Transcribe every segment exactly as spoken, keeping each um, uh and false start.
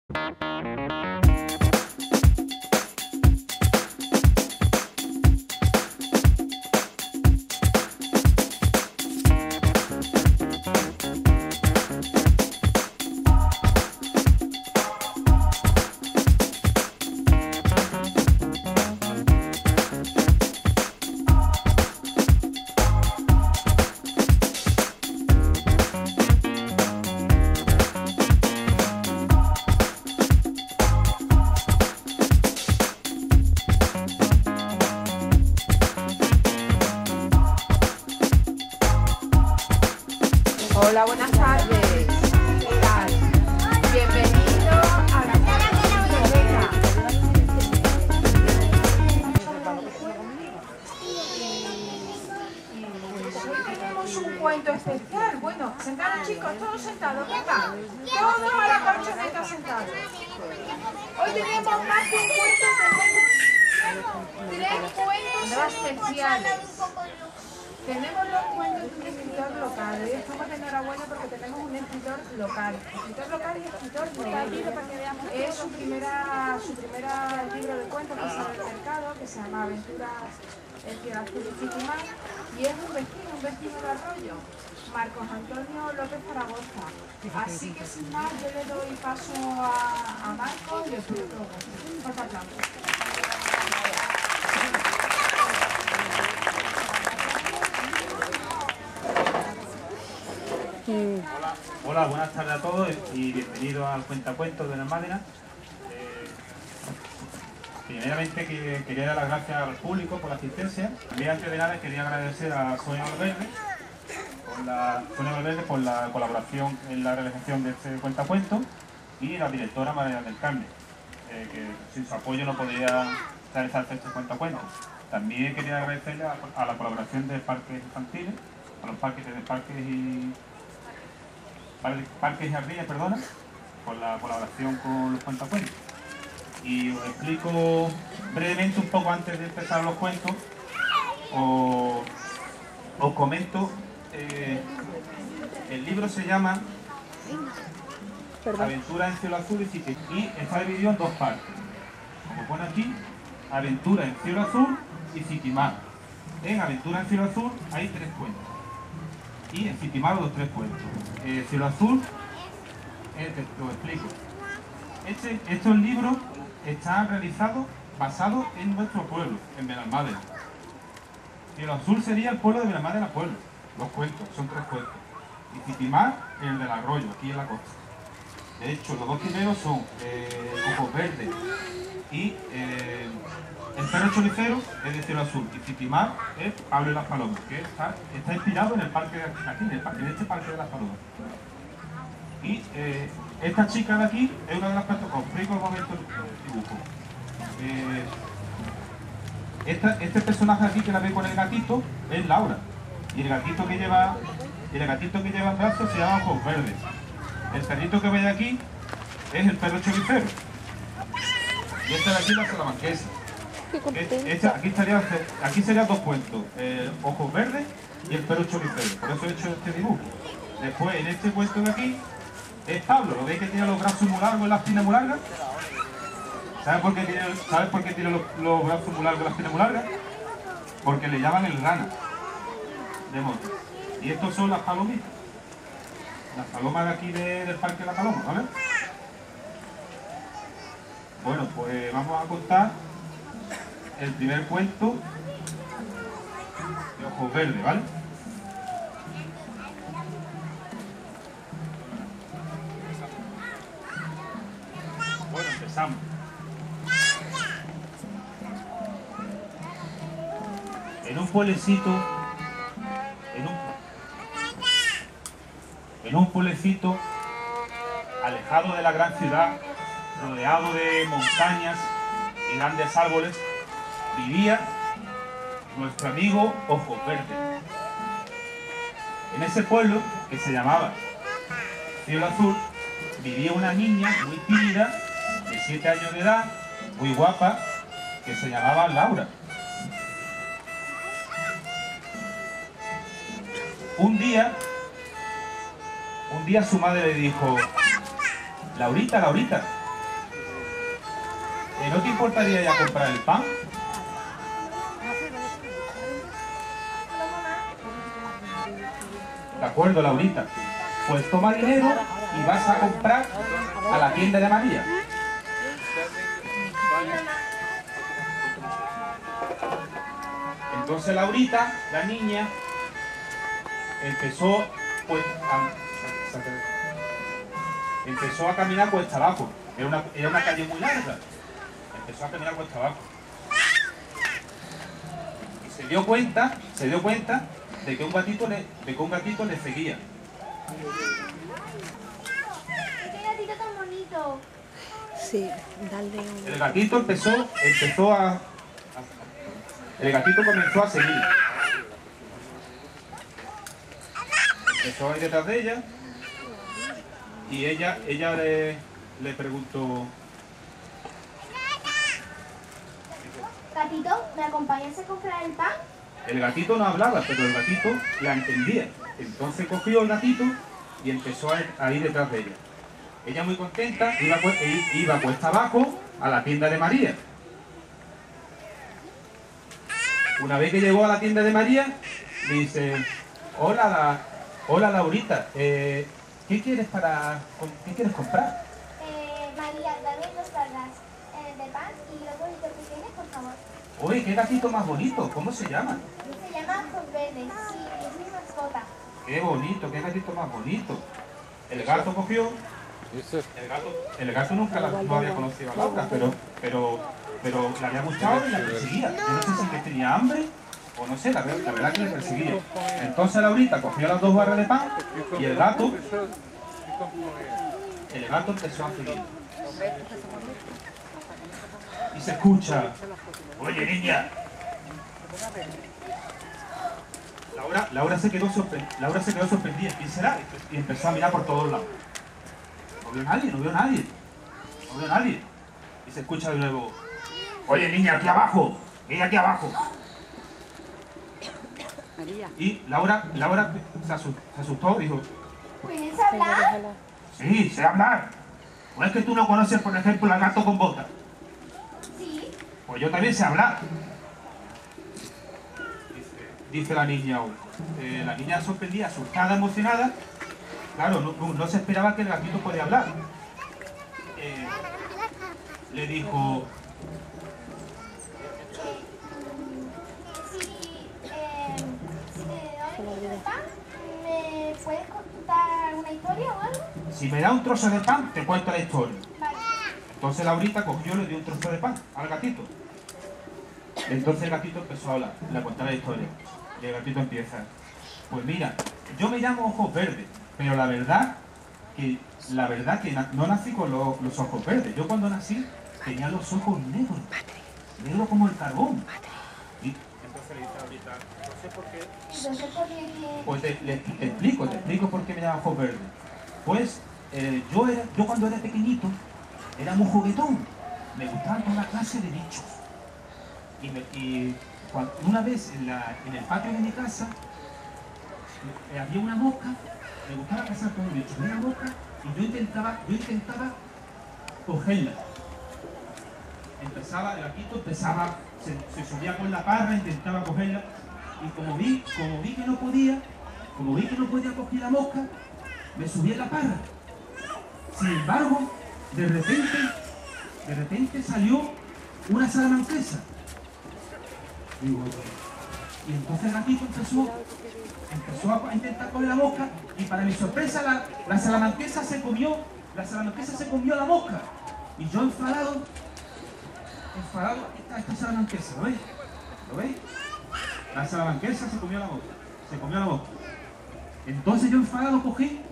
Hola, buenas tardes. ¿Qué tal? Bienvenido a la biblioteca. Hoy tenemos un cuento especial. Bueno, sentados chicos, todos sentados, venga. Todos a la colchoneta sentados. Hoy tenemos más de un cuento, tenemos tres cuentos especiales. Tenemos los cuentos de un escritor local. Hoy estamos de enhorabuena porque tenemos un escritor local. Escritor local y escritor local. Es su primera, su primera libro de cuentos que sale al mercado, que se llama Aventuras en Ciudad Azul y Chiquimar. Y es un vecino, un vecino de Arroyo, Marcos Antonio López Zaragoza. Así que sin más, yo le doy paso a, a Marcos y os pido que lo cuente. Un fuerte aplauso. Hola, hola, buenas tardes a todos y bienvenidos al Cuentacuentos de la Almádena. Eh, primeramente que, quería dar las gracias al público por la asistencia. También antes de nada quería agradecer a Sonia Valverde por la, Sonia Valverde por la colaboración en la realización de este Cuentacuentos y la directora María del Carmen, eh, que sin su apoyo no podría realizarse este Cuentacuentos. También quería agradecerle a, a la colaboración de parques infantiles, a los parques de parques y Parques y Jardines, perdona, por la colaboración con los cuentacuentos. Y os explico brevemente un poco antes de empezar los cuentos, os, os comento, eh, el libro se llama Aventura en Cielo Azul y Chiquimar y está dividido en dos partes. Como pone aquí, Aventura en Cielo Azul y Chiquimar. En Aventura en Cielo Azul hay tres cuentos. Y en Chiquimar los tres cuentos. Eh, Cielo Azul, eh, te lo explico. Este, estos libros están realizados basados en nuestro pueblo, en Benalmádena. Cielo Azul sería el pueblo de Benalmádena pueblo. Los cuentos, son tres cuentos. Y Chiquimar, el del arroyo, aquí en la costa. De hecho, los dos primeros son eh, Ojos Verdes y eh, El Perro Choricero es de Cielo Azul y Chiquimar es Pablo y las Palomas, que está, está inspirado en el parque de aquí, en, el parque, en este parque de las Palomas. Y eh, esta chica de aquí es una de las personas, os explico el momento del dibujo. Eh, esta, este personaje aquí que la ve con el gatito es Laura. Y el gatito que lleva, y el gatito que lleva en brazos se llama Ojos Verdes. El perrito que veis aquí es el perro choricero. Y esta de aquí es la salamanquesa. Esta, aquí, estaría, aquí serían dos cuentos, eh, Ojos Verdes y el perro choricero. Por eso he hecho este dibujo. Después, en este cuento de aquí, es Pablo. ¿Lo veis que tiene los brazos muy largos y las piernas muy largas? ¿Sabes por qué tiene, ¿sabes por qué tiene los, los brazos muy largos y las piernas muy largas? Porque le llaman el rana de monte. Y estos son las palomitas. Las palomas de aquí de, del Parque de la Paloma, ¿vale? Bueno, pues vamos a contar el primer cuento de Ojos Verdes, ¿vale? Bueno, empezamos. En un pueblecito, en un, en un pueblecito alejado de la gran ciudad, rodeado de montañas y grandes árboles, vivía nuestro amigo Ojos Verdes. En ese pueblo, que se llamaba Cielo Azul, vivía una niña muy tímida, de siete años de edad, muy guapa, que se llamaba Laura. Un día, un día su madre le dijo: Laurita, Laurita, ¿no te importaría ya comprar el pan? De acuerdo, Laurita. Pues toma dinero y vas a comprar a la tienda de María. Entonces Laurita, la niña, empezó pues a, empezó a caminar cuesta abajo. Era una, era una calle muy larga. Empezó a caminar cuesta abajo. Y se dio cuenta, se dio cuenta de que un gatito le, de que un gatito le seguía. ¡Qué gatito tan bonito! Sí, dale un... El gatito empezó, empezó a, a... El gatito comenzó a seguir. Empezó a ir detrás de ella. Y ella, ella le, le preguntó... Gatito, ¿me acompañas a comprar el pan? El gatito no hablaba, pero el gatito la entendía. Entonces cogió el gatito y empezó a, a ir detrás de ella. Ella muy contenta, iba, iba cuesta abajo a la tienda de María. Una vez que llegó a la tienda de María, dice, hola, la, hola Laurita, eh, ¿qué quieres para, qué quieres comprar? Eh, María, dame dos tablas eh, de pan y los bonitos que tienes, por favor. Oye, qué gatito más bonito, ¿cómo se llama? Se llama Ojos Verdes, sí, es mi mascota. Qué bonito, qué gatito más bonito. El gato cogió, el gato, el gato nunca la, no había conocido a Laura, pero, pero, pero le había gustado y la perseguía. Yo no sé si que tenía hambre o no sé, la, la verdad que le perseguía. Entonces Laurita cogió las dos barras de pan y el gato, el gato empezó a seguir. Y se escucha, oye niña. Laura, Laura, se quedó Laura se quedó sorprendida. ¿Quién será? Y empezó a mirar por todos lados. No veo nadie, no veo nadie. No veo nadie. Y se escucha de nuevo. Oye, niña, aquí abajo. Ella aquí abajo. Y Laura, Laura se asustó, se asustó y dijo. ¿Puedes hablar? Sí, sé hablar. ¿O es que tú no conoces, por ejemplo, al gato con botas? Sí. Pues yo también sé hablar. Dice la niña aún. Eh, la niña sorprendida, asustada, emocionada. Claro, no, no, no se esperaba que el gatito podía hablar. Eh, le dijo... Si, eh, si te doy el pan, ¿me puedes contar una historia o algo? Si me da un trozo de pan, te cuento la historia. Vale. Entonces Laurita cogió y le dio un trozo de pan al gatito. Entonces el gatito empezó a hablar, le contó la historia. Y el gatito empieza. Pues mira, yo me llamo Ojos Verdes, pero la verdad que la verdad que no nací con lo, los ojos verdes. Yo cuando nací tenía los ojos negros, negros como el carbón. Y entonces le dice ahorita, no sé por qué. Entonces, ¿por qué? Pues te, le, te explico, te explico por qué me llamo Ojos Verdes. Pues eh, yo, era, yo cuando era pequeñito era muy juguetón, me gustaban toda clase de bichos. Y, me, y cuando, una vez en, la, en el patio de mi casa eh, había una mosca, me gustaba cazar con un bicho, una mosca, y yo intentaba, yo intentaba cogerla. Empezaba, el gatito empezaba, se, se subía con la parra, intentaba cogerla, y como vi, como vi que no podía, como vi que no podía coger la mosca, me subí en la parra. Sin embargo, de repente, de repente salió una salamanquesa. Digo, y entonces el gatito empezó, empezó a intentar coger la mosca y para mi sorpresa la, la salamanquesa se comió, la salamanquesa se comió la mosca. Y yo enfadado, enfadado, esta, esta salamanquesa, ¿lo veis? ¿Lo veis? La salamanquesa se comió la mosca, se comió la mosca. Entonces yo enfadado cogí,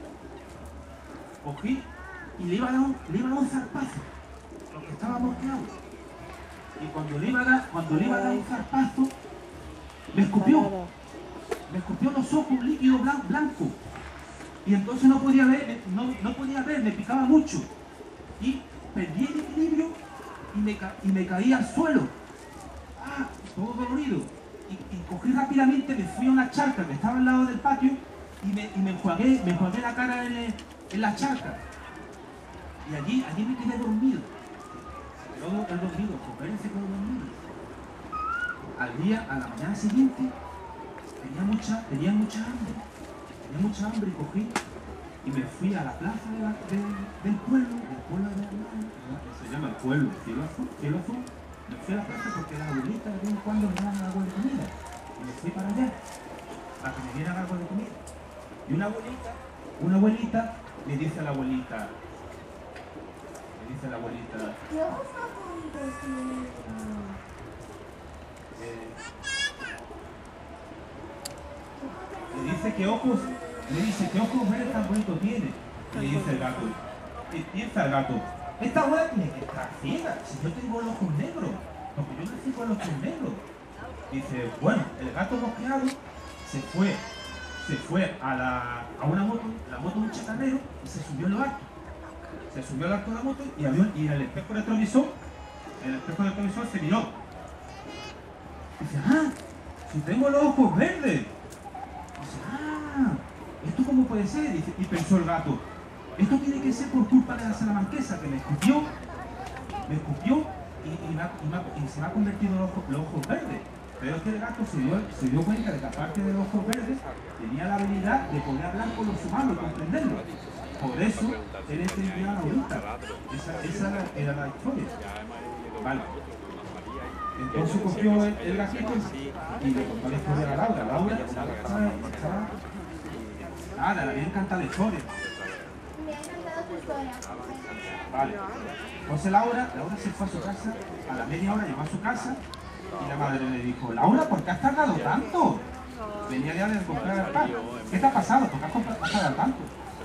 cogí y le iba a dar un, le iba a dar un zarpazo, porque estaba mosqueado. Y cuando le iba a dar, cuando le iba a dar un zarpazo, me escupió, me escupió los ojos un líquido blan, blanco. Y entonces no podía ver, no, no podía ver, me picaba mucho. Y perdí el equilibrio y me, y me caí al suelo. Ah, todo dolorido. Y, y cogí rápidamente, me fui a una charca que estaba al lado del patio y me, y me enjuagué, me enjuagué la cara en, en la charca. Y allí, allí me quedé dormido. Luego el dormido, pues él se quedó dormido. Al día, a la mañana siguiente, tenía mucha, tenía mucha hambre. Tenía mucha hambre y cogí y me fui a la plaza de la, de, del pueblo, del pueblo de la que se llama el pueblo, Cielo Azul, Cielo Azul. Me fui a la plaza porque las abuelitas de vez en cuando me daban algo de comida. Y me fui para allá, para que me dieran algo de comida. Y una abuelita, una abuelita, le dice a la abuelita, le dice a la abuelita, eh, le dice que ojos, le dice que ojos verdes tan bonitos tiene. Y le dice el gato, y piensa el gato, esta abuela tiene que estar ciega, si yo tengo los ojos negros, porque yo nací con los ojos negros. Dice, bueno, el gato mosqueado se fue, se fue a, la, a una moto, la moto de un chatarrero, y se subió en lo alto. Se subió al alto de la moto y, abrió, y en el espejo retrovisor, en el espejo retrovisor se miró. Dice, ah, si tengo los ojos verdes. Dice, ah, ¿esto cómo puede ser? Dice, y pensó el gato, esto tiene que ser por culpa de la salamanquesa, que me escupió, me escupió y, y, me, y, me, y se me ha convertido en los ojos, los ojos verdes. Pero es que el gato se dio, se dio cuenta de que aparte de los ojos verdes, tenía la habilidad de poder hablar con los humanos y comprenderlos. Por eso, él entendía a la abuelita. Esa, esa era, era la historia. Vale. Entonces cogió el, el gatito y le contó la historia a la Laura. Laura estaba, estaba... Nada, le había encantado la historia. Me ha encantado tu historia. Vale. Entonces Laura, Laura se fue a su casa, a la media hora llegó a su casa y la madre le dijo, Laura, ¿por qué has tardado tanto? Venía ya de comprar el pan. ¿Qué te ha pasado? ¿Por qué has, comprado, has tardado tanto?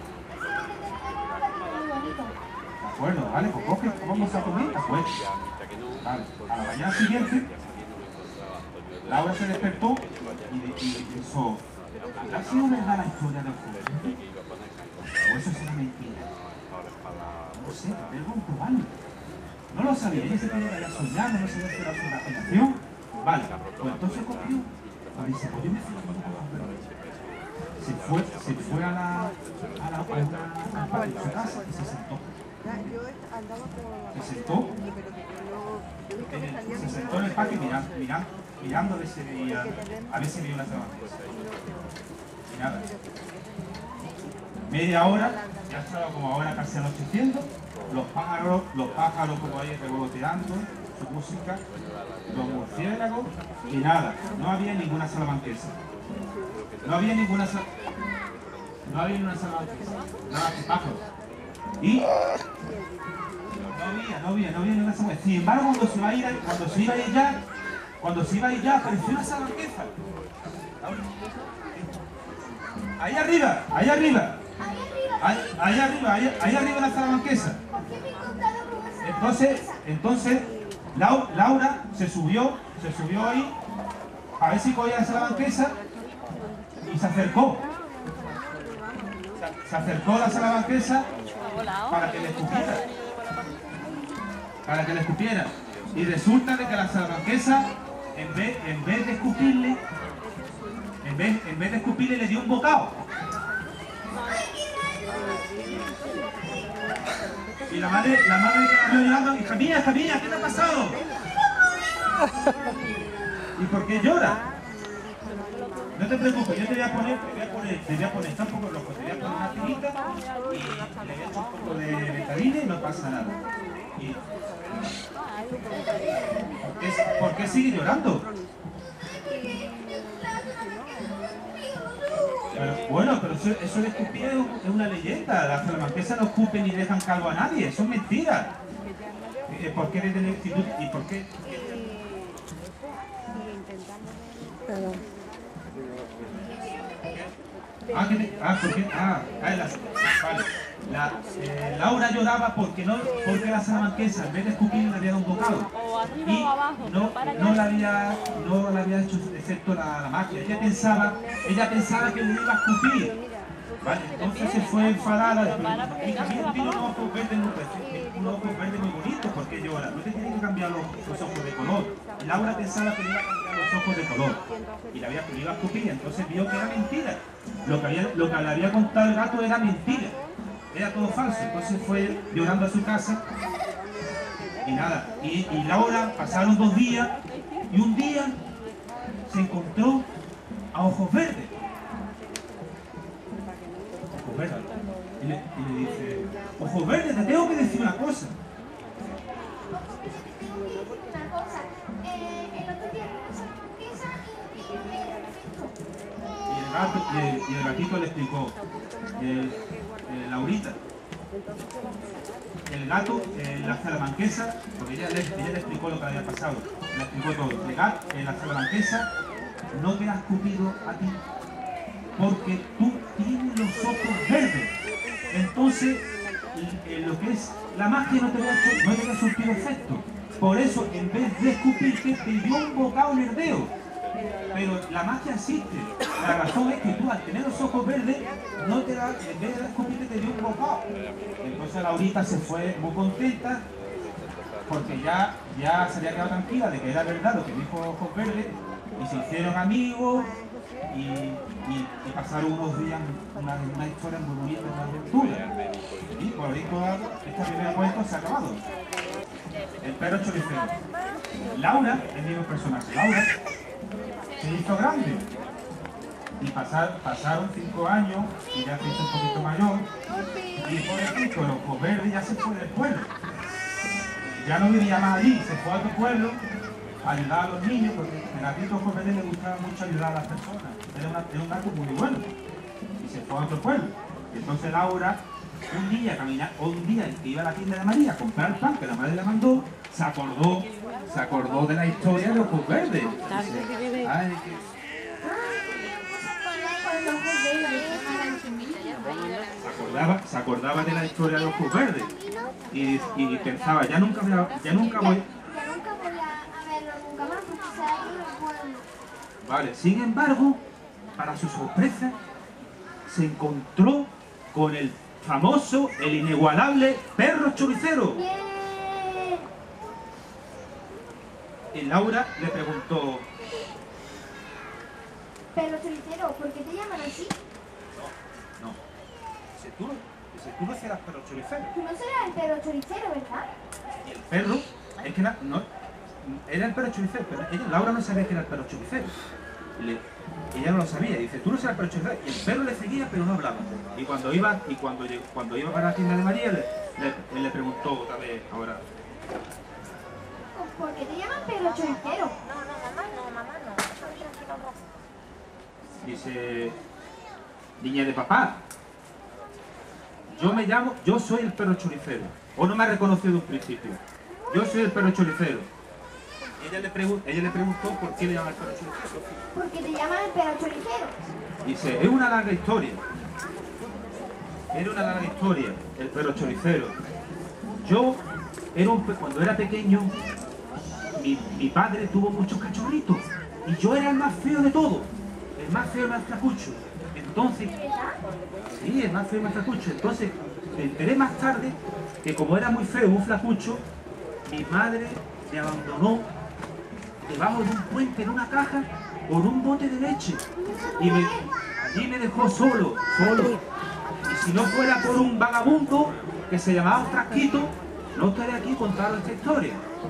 De acuerdo, vale, pues coge, vamos a comer, de acuerdo. Vale, a la mañana siguiente, Laura se despertó y, y pensó, ¿ha sido verdad la historia del juego? ¿O eso será mentira? No sé, pero vamos a probarlo. No lo sabía, ella se quedó soñando, no sabía si era su imaginación. Vale, pues entonces cogió y dice, pues yo me fui a se fue, se fue a la, a la, a una, a su casa y se sentó. Se sentó, en el, se sentó en el patio mirando, mirando, mirando a ver si veía, a ver si veía una salamanquesa. Y nada. Media hora, ya estaba como ahora casi anocheciendo, los pájaros, los pájaros como ahí revoloteando, su música, los murciélagos, y nada, no había ninguna salamanquesa. No había ninguna salamanquesa. No había ninguna salamanquesa. Nada de pájaros. Y no había, no había, no había ninguna salamanquesa. Sin embargo, cuando se iba a ir, cuando se iba a ir ya, cuando se iba a ir ya, apareció una salamanquesa. Ahí arriba, ahí arriba. Ahí, ahí arriba, ahí, ahí arriba la salamanquesa. Entonces, entonces Lau, Laura se subió, se subió ahí a ver si cogía la salamanquesa y se acercó. Se, se acercó a la salamanquesa para que le escupiera. Para que le escupiera. Y resulta de que la salamanquesa, en vez, en vez de escupirle, en vez, en vez de escupirle, le dio un bocado. Y la madre, la madre que la vio llorando, hija mía, hija mía, ¿qué te ha pasado? ¿Y por qué llora? No te preocupes, yo te voy a poner, te voy a poner, te voy a poner, está un poco loco, te voy a poner una tirita y le voy a echar un poco de betadine y no pasa nada. Y, ¿por qué, ¿Por qué sigue llorando? Pero, bueno, pero eso, eso de escupir es una leyenda. Las salamanquesas no escupen ni dejan calvo a nadie. Eso es mentira. ¿Por qué desde el instituto? ¿Y por qué? Perdón. Ah, ¿qué ah, ¿por qué? Ah, ah la, vale. La, eh, Laura lloraba porque no, porque la salamanquesa en vez de escupir le había dado un bocado y no, no, la había, no le había hecho efecto la, la magia. Ella pensaba, ella pensaba que le iba a escupir. Vale, entonces se fue enfadada. Hija mía, tiene unos ojos verdes muy, unos ojos verdes muy bonitos, ¿por qué llora? No te tienen que cambiar los, los ojos de color. Y Laura pensaba que le iba a cambiar los ojos de color y le, había, le iba a escupir, entonces vio que era mentira. Lo que, había, lo que le había contado el gato era mentira. Era todo falso, entonces fue llorando a su casa Y nada, y, y Laura pasaron dos días y un día se encontró a Ojos Verdes. Ojos Verdes. Y le, y le dice, Ojos Verdes, te tengo que decir una cosa. Una cosa, eh, el otro día vimos a la marquesa y, y me dijo Y el, gato, y, el, y el gatito le explicó, el, el Laurita, el gato, eh, la salamanquesa, porque ella le, ella le explicó lo que había pasado, le explicó todo. El gato, eh, la salamanquesa no te ha escupido a ti, porque tú tienes los ojos verdes. Entonces, eh, lo que es la magia no te va a, no te va a surtir efecto. Por eso, en vez de escupirte, te dio un bocado en el dedo. Pero la magia existe. La razón es que tú, al tener los ojos verdes, no te da, en vez de escupirte, te dio un bocado. Entonces Laurita se fue muy contenta, porque ya, ya se había quedado tranquila de que era verdad lo que dijo Ojos Verdes, y se hicieron amigos, y, y, y pasaron unos días, una, una historia muy bonita, una aventura. Y por ahí toda esta primera cuento se ha acabado. El perro choricero. Laura, el mismo personaje, Laura, se hizo grande. Y pasar, pasaron cinco años y ya se hizo un poquito mayor. Y por ejemplo, los Ojos Verdes ya se fue del pueblo. Ya no vivía más allí, se fue a otro pueblo a ayudar a los niños, porque el gatito Ojos Verdes le gustaba mucho ayudar a las personas. Era, una, era un gato muy bueno. Y se fue a otro pueblo. Y entonces Laura, un día caminar, o un día que iba a la tienda de María a comprar el pan que la madre le mandó, se acordó, se acordó de la historia de los Ojos Verdes. Dice, ay, que... Se acordaba, se acordaba de la historia de los Ojos Verdes y, y pensaba, ya nunca, voy a, ya nunca voy... Ya nunca voy a, a verlo nunca más porque se ha ido al pueblo. Vale, sin embargo, para su sorpresa, se encontró con el famoso, el inigualable perro choricero. Bien. Y Laura le preguntó, Pero choricero, ¿por qué te llaman así? no, dice, tú, no- dice, tú no serás perro choricero. Tú no serás el perro choricero, ¿verdad? Y el perro, es que na- no, era el perro choricero, pero ella, Laura no sabía que era el perro choricero. Y le- ella no lo sabía, dice, tú no serás el perro choricero. Y el perro le seguía, pero no hablaba. Y cuando iba, y cuando, llegó- cuando iba para la tienda de María, le, le, le preguntó otra vez, ahora, ¿Por qué te llaman perro choricero? dice, niña de papá, yo me llamo, yo soy el perro choricero. O no me ha reconocido de un principio. Yo soy el perro choricero. Ella le, pregun- ella le preguntó por qué le llama el perro choricero. ¿Por qué te llaman el perro choricero? Dice, es una larga historia. Era una larga historia, el perro choricero. Yo, era un pe- cuando era pequeño, mi, mi padre tuvo muchos cachorritos. Y yo era el más feo de todos. El más feo, el más flacucho. Entonces, sí, el más feo, el más flacucho. Entonces, me enteré más tarde que como era muy feo, un flacucho, mi madre me abandonó debajo de un puente en una caja con un bote de leche. Y me, allí me dejó solo, solo. Y si no fuera por un vagabundo que se llamaba Frasquito, no estaría aquí contando esta historia.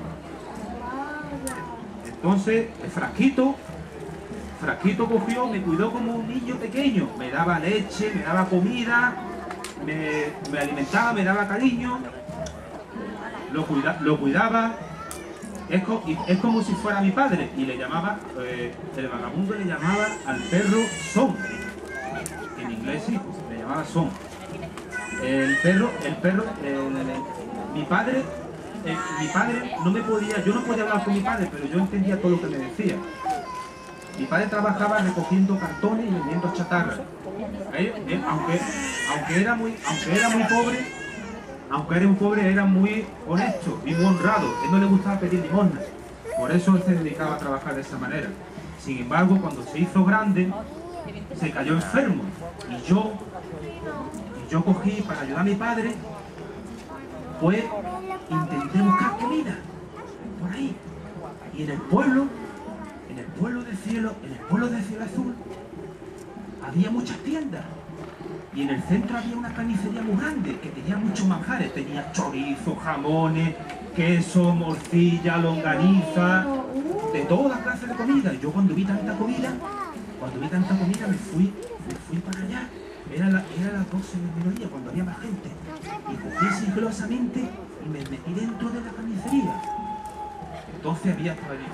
Entonces, el Frasquito, Frasquito cogió, me cuidó como un niño pequeño. Me daba leche, me daba comida, me, me alimentaba, me daba cariño, lo, cuida, lo cuidaba. Es, co, y es como si fuera mi padre. Y le llamaba, eh, el vagabundo le llamaba al perro Son. En inglés sí, le llamaba Son. El perro, el perro, el- mi padre, el- mi padre no me podía, yo no podía hablar con mi padre, pero yo entendía todo lo que me decía. Mi padre trabajaba recogiendo cartones y vendiendo chatarra. Él, él, aunque, aunque, era muy, aunque era muy pobre, aunque era muy pobre, era muy honesto y muy honrado. Él no le gustaba pedir limosna. Por eso él se dedicaba a trabajar de esa manera. Sin embargo, cuando se hizo grande, se cayó enfermo. Y yo, y yo cogí para ayudar a mi padre, pues intenté buscar comida por ahí. Y en el pueblo, en el pueblo del cielo, en el pueblo del cielo azul, había muchas tiendas. Y en el centro había una carnicería muy grande que tenía muchos manjares. Tenía chorizo, jamones, queso, morcilla, longaniza, de todas clases de comida. Y yo cuando vi tanta comida, cuando vi tanta comida me fui, me fui para allá. Era, la, era las doce del mediodía cuando había más gente. Y cogí sigilosamente y me metí dentro de la carnicería. Entonces había estaba allí.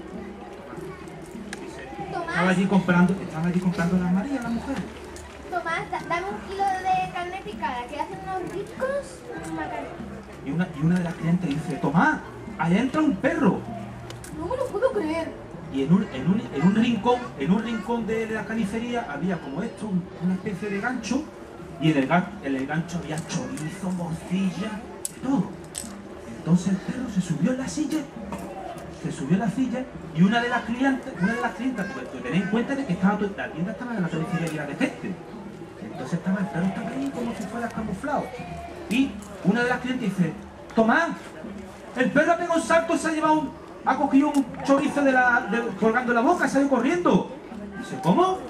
Estaba allí comprando, estaba allí comprando las Marías, las mujeres. Tomás, da- dame un kilo de carne picada, que hacen unos ricos macarrones. Y una, y una de las clientes dice, Tomás, allá entra un perro. No me lo puedo creer. Y en un, en un, en un rincón, en un rincón de la carnicería había como esto, un- una especie de gancho, y en el, ga- en el gancho había chorizo, morcilla, de todo. Entonces el perro se subió en la silla, se subió en la silla, y una de las clientes, una de las clientes, pues tened en cuenta de que estaba todo- la tienda estaba en la carnicería llena de gente. Entonces estaba, el perro estaba ahí como si fuera camuflado. Y una de las clientes dice, Tomás, el perro ha pegado un salto, se ha llevado un, ha cogido un chorizo de la, de, colgando la boca, se ha ido corriendo. Dice, ¿cómo?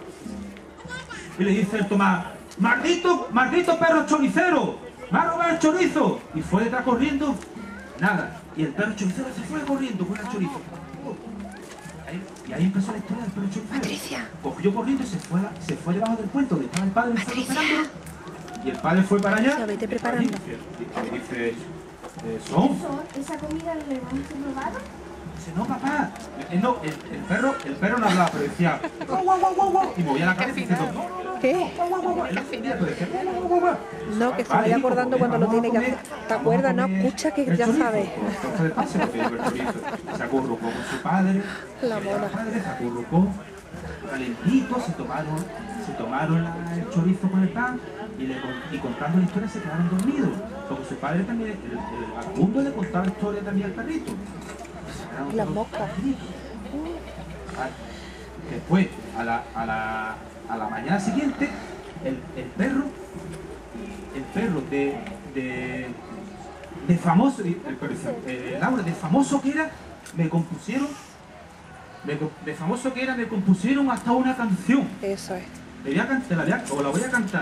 Y le dice el Tomás, maldito, maldito perro choricero, me ha robado el chorizo. Y fue detrás corriendo, nada. Y el perro choricero se fue corriendo con el chorizo. Ahí- y ahí empezó la historia del perro choricero. Patricia. Cogió corriendo y se fue, a- se fue debajo del puente donde estaba el padre del cerdo esperándolo. Y el padre fue para allá. Ya, vete y preparando. dice, dice, dice, eh, son. Eso, esa comida le vamos a robar. Dice, no, papá. Eh, no, el, el perro, el perro no hablaba, pero decía, guau, guau, guau, guau, guau. Y movía la cabeza diciendo, no, no, no, ¿Qué? guau, guau, guau. Él no entendía, pero decía, guau, guau, guau, guau. No, que se Vale, vaya hijo, acordando pues, cuando lo vamos a tiene que comer, hacer. ¿Te vamos a acuerdas, no? comer Escucha que el ya chorizo. sabes. Entonces después se cogió el chorizo, se acurrucó con su padre, La se mona. padre, se acurrucó, calentito, se tomaron, se tomaron la- el chorizo con el pan y, le, con- y contando la historia se quedaron dormidos. Porque su padre también, el, el vagabundo le contaba la historia también al perrito. Se quedaron Y las todos moscas. tranquilitos. Ah, Después, a la, a la, a la mañana siguiente, el, el perro, el perro de, de, de famoso, el, eh, Laura, de famoso que era, me compusieron, de, de famoso que era, me compusieron hasta una canción. Eso es. Le voy a can- te la voy a, o la voy a cantar.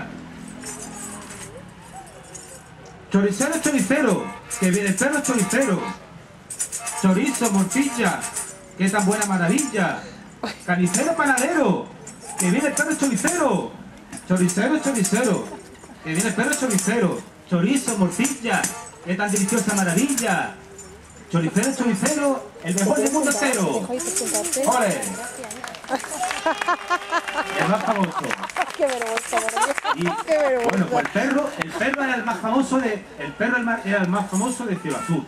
Choricero, choricero, que viene el perro choricero. Chorizo, morcilla, qué tan buena maravilla. Carnicero, panadero, que viene el perro choricero. Choricero, choricero, que viene el perro choricero. Chorizo, morcilla, qué tan deliciosa maravilla. Choricero, choricero, el mejor del mundo entero. Deja de presentarte. ¡Ole! El más famoso. Qué vergüenza, ¿verdad? Y, Qué vergüenza. bueno, pues el perro, el perro era el más famoso de, el perro el más- era el más famoso de Ciudad Azul.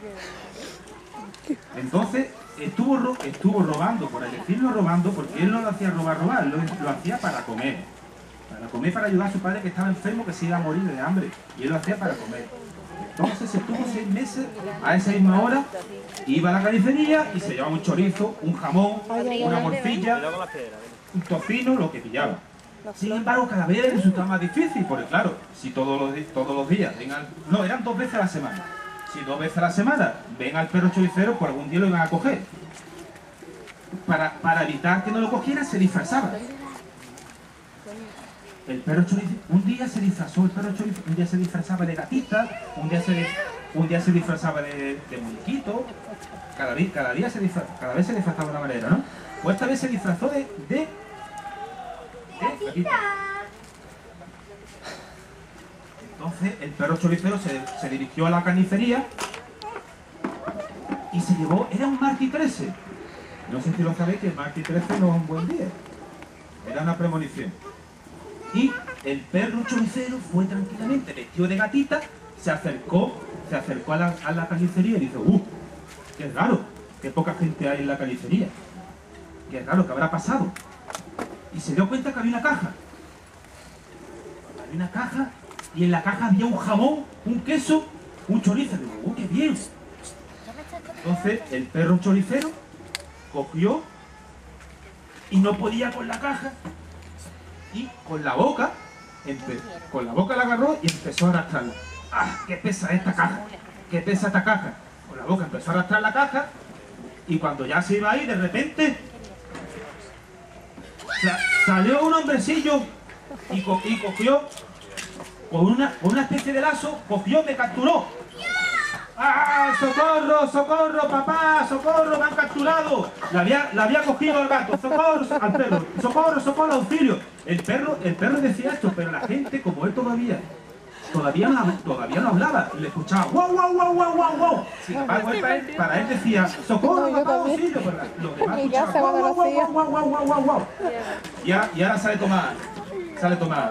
Entonces estuvo, ro- estuvo robando, por decirlo robando, porque él no lo hacía robar, robar, lo, lo hacía para comer. Para comer, para ayudar a su padre que estaba enfermo, que se iba a morir de hambre. Y él lo hacía para comer. Entonces estuvo seis meses, a esa misma hora, iba a la carnicería y se llevaba un chorizo, un jamón, una morcilla, un tocino, lo que pillaba. Sin embargo, cada vez le resultaba más difícil, porque claro, si todos los, di- todos los días vengan, no, eran dos veces a la semana. Si dos veces a la semana ven al perro choricero, por algún día lo iban a coger. Para, para evitar que no lo cogieran, se disfrazaba. El perro choricero, un día se disfrazó el perro choricero, un día se disfrazaba de gatita, un día se, un día se disfrazaba de, de muñequito, cada, día- cada, día se disfra- cada vez se disfrazaba de una manera, ¿no? Pues esta vez se disfrazó de... de, de gatita. Entonces el perro choricero se, se dirigió a la carnicería y se llevó, era un martes trece. No sé si lo sabéis que el martes trece no es un buen día, era una premonición. Y el perro choricero fue tranquilamente vestido de gatita, se acercó, se acercó a la, a la carnicería y dice, ¡uh! ¡Qué raro! ¡Qué poca gente hay en la carnicería! ¡Qué raro! ¿Qué habrá pasado? Y se dio cuenta que había una caja. Había una caja y en la caja había un jamón, un queso, un chorizo. Digo, ¡uh, qué bien! Entonces el perro choricero cogió y no podía con la caja y con la boca, empe- con la boca la agarró y empezó a arrastrarla. ¡Ah, qué pesa esta caja! ¡Qué pesa esta caja! Con la boca empezó a arrastrar la caja y cuando ya se iba a ir, de repente sa- salió un hombrecillo y, co y cogió, con una, con una especie de lazo, cogió, me capturó. ¡Ah! ¡Socorro, socorro, papá! ¡Socorro, me han capturado! La había, la había cogido al gato, ¡socorro! Al perro, ¡socorro, socorro, auxilio! El perro, el perro decía esto, pero la gente, como él todavía, todavía no, todavía no hablaba, le escuchaba ¡guau, guau, guau, guau, guau, guau! Sin embargo, él, para, él, para él decía ¡socorro, papá, auxilio! Pero los demás escuchaban ¡guau, guau, guau, guau, guau, guau, guau, guau, guau! Y ahora, y ahora sale Tomás, sale Tomás.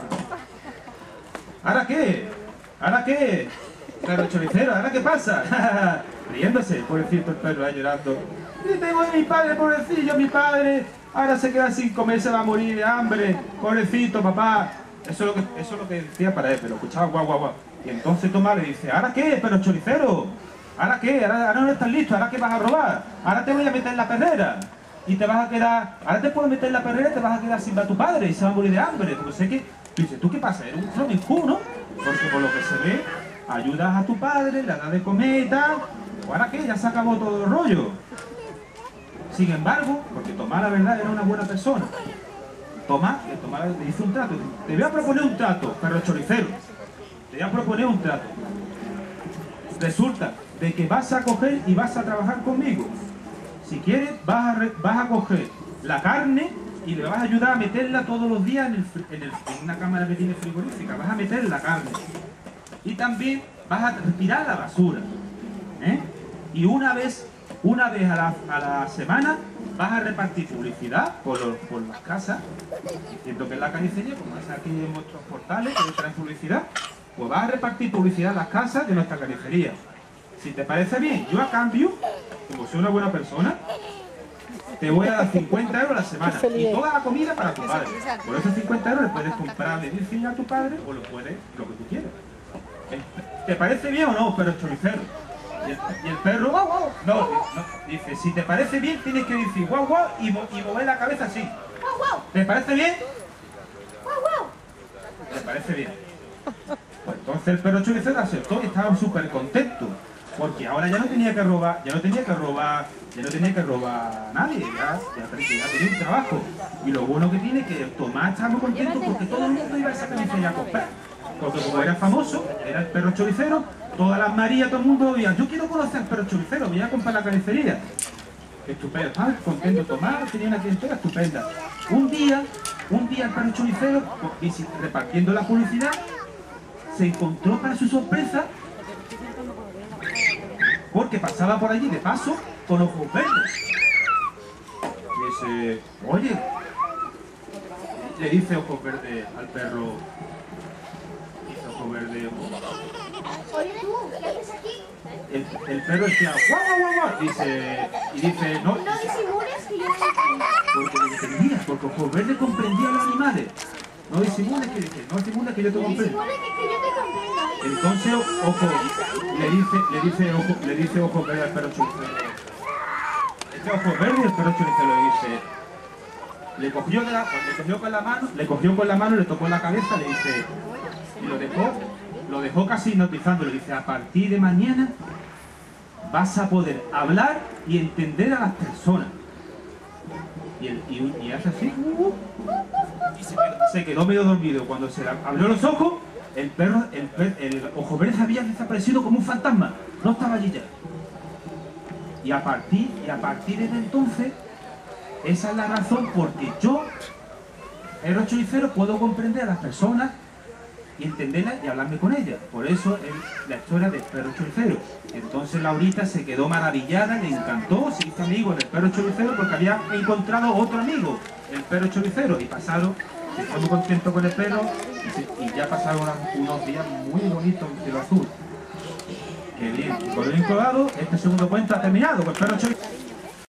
¿Ahora qué? ¿Ahora qué? Perro choricero, ¿ahora qué pasa? Riéndose, pobrecito el perro, ahí llorando. Y tengo a mi padre, pobrecillo, mi padre. Ahora se queda sin comer, se va a morir de hambre. Pobrecito, papá. Eso es lo que, eso es lo que decía para él, pero escuchaba guau, guau, guau. Y entonces Tomás le dice, ¿ahora qué, perro choricero? ¿Ahora qué? ¿Ahora, ahora no estás listo? ¿Ahora qué vas a robar? Ahora te voy a meter en la perrera. Y te vas a quedar... Ahora te puedo meter en la perrera y te vas a quedar sin ver a tu padre y se va a morir de hambre. Porque sé que... Tú dices, ¿tú qué pasa? ¿Eres un flamenco, no? Porque por lo que se ve... ayudas a tu padre, le das de comer y tal, ¿ahora qué? Ya se acabó todo el rollo. Sin embargo, porque Tomás la verdad era una buena persona, Tomás, Tomás le hizo un trato, te voy a proponer un trato, perro choricero, te voy a proponer un trato. Resulta de que vas a coger y vas a trabajar conmigo. Si quieres, vas a, re, vas a coger la carne y le vas a ayudar a meterla todos los días en, el, en, el, en una cámara que tiene frigorífica, vas a meter la carne. Y también vas a retirar la basura, ¿eh? Y una vez, una vez a la, a la semana vas a repartir publicidad por, los, por las casas, diciendo que es la carnicería, como es aquí en nuestros portales que traen publicidad, pues vas a repartir publicidad en las casas de nuestra carnicería. Si te parece bien, yo a cambio, como soy una buena persona, te voy a dar cincuenta euros a la semana y toda la comida para tu padre. Por esos cincuenta euros le puedes comprar medicina a tu padre o lo puedes, lo que tú quieras. ¿Te parece bien o no, perro choricero? Y el, y el perro, guau, guau. No, no, dice, si te parece bien, tienes que decir guau, guau y, mo y mover la cabeza así. Guau, guau. ¿Te parece bien? Guau, guau. ¿Te parece bien? Pues entonces el perro choricero aceptó y estaba súper contento. Porque ahora ya no tenía que robar, ya no tenía que robar, ya no tenía que robar a nadie, ya, ya, ya tenía un trabajo. Y lo bueno que tiene es que Tomás estaba muy contento porque todo el mundo iba a esa carnicería a comprar. Porque como era famoso, era el perro choricero, todas las Marías, todo el mundo decía, yo quiero conocer al perro choricero, voy a comprar la carnicería. Estupendo, estaba contento Tomás, tenía una clientela estupenda. Un día, un día el perro choricero, repartiendo la publicidad, se encontró para su sorpresa, porque pasaba por allí de paso con ojos verdes. Y dice, oye, le dice ojos verdes al perro, dice ojos verdes. Oye tú, ¿qué haces aquí? El, el perro decía, guau, guau, guau, guau, dice, y dice, no, No disimules que yo no entiendo. porque dice, mira, porque ojos verdes comprendía a los animales. No disimules que dice, no disimules que yo te No comprendo. disimules que, que yo te comprendo. Entonces, ojo, le dice, le dice, ojo, le dice ojo verde al perro choricero. Este ojo verde, el perro choricero le dice, le cogió, de la, le cogió con la mano, le cogió con la mano, le tocó la cabeza, le dice, y lo dejó, lo dejó casi hipnotizando, le dice, a partir de mañana vas a poder hablar y entender a las personas. Y, el, y, y hace así, y se quedó, se quedó medio dormido. Cuando se abrió los ojos, el perro, el, per, el ojo verde había desaparecido como un fantasma, no estaba allí ya. Y a partir, y a partir de entonces, esa es la razón porque yo, perro choricero, puedo comprender a las personas y entenderlas y hablarme con ellas. Por eso es la historia del perro choricero. Entonces Laurita se quedó maravillada, le encantó, se hizo amigo del perro choricero porque había encontrado otro amigo, el perro choricero, y pasaron, se fue muy contento con el perro y, se, y ya pasaron unos días muy bonitos en cielo azul. Qué bien, y por el encodado, este segundo cuento ha terminado con el perro choricero.